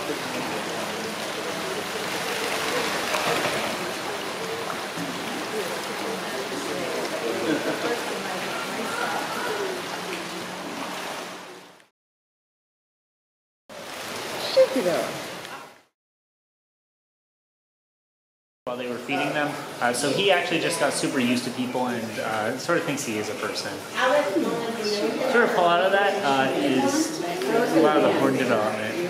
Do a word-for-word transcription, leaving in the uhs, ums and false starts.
Shake it up. While they were feeding them. Uh, so he actually just got super used to people and uh, sort of thinks he is a person. Sort of pull out of that uh, is a lot of the horn development.